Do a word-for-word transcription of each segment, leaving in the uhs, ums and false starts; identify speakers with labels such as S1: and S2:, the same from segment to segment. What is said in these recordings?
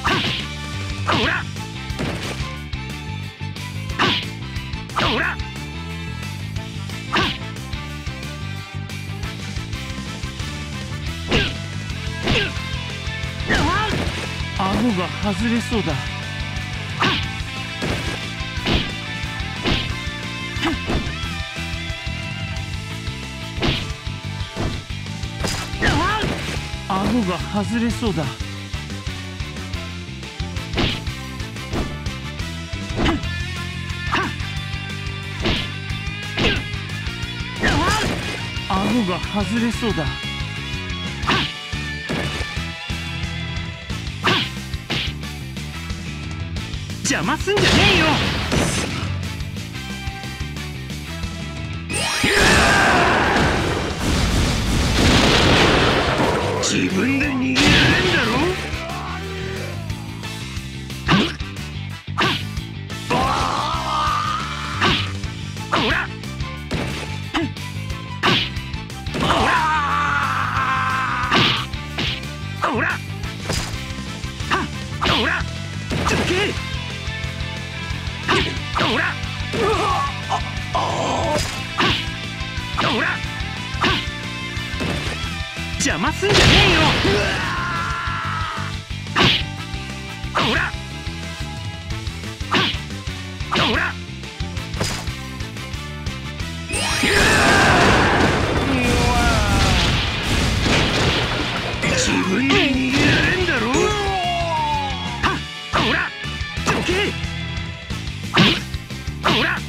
S1: ほらほら
S2: 顎が外れそうだ。顎が外れそうだ。顎が外れそうだ。邪魔すんじゃねえよ。
S1: 自分で逃げられんだろ。ほらほらほらほらどけほらほら邪魔すんじゃねえよ。ほらほら自分で逃げられんだろ。ほらどけほら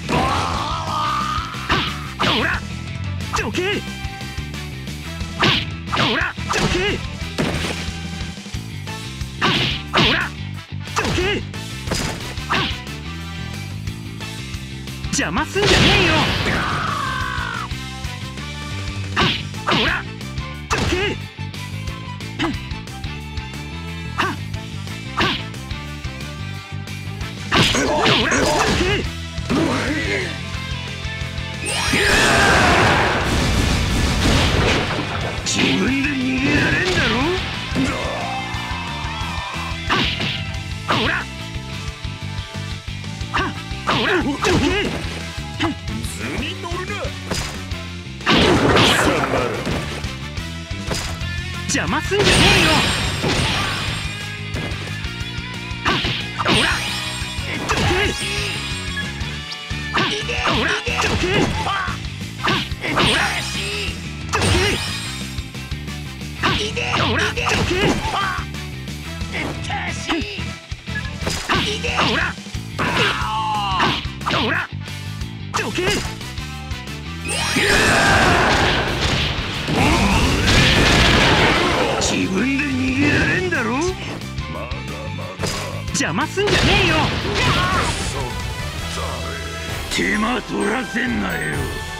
S1: ほらどけほらどけほらどけ邪魔すんじゃねえよ。ほらどけほらどけ自分で逃げられんだろ。ほらほらどけ
S3: 図に乗るな。
S1: 邪魔すんじゃねえよ。ほらどけほらどけほらどけほらどけほらほらどけ自分で逃げられんだろ。
S3: まだまだ
S1: 邪魔すんじゃねえよ。
S3: そっ
S1: 手間取らせんなよ。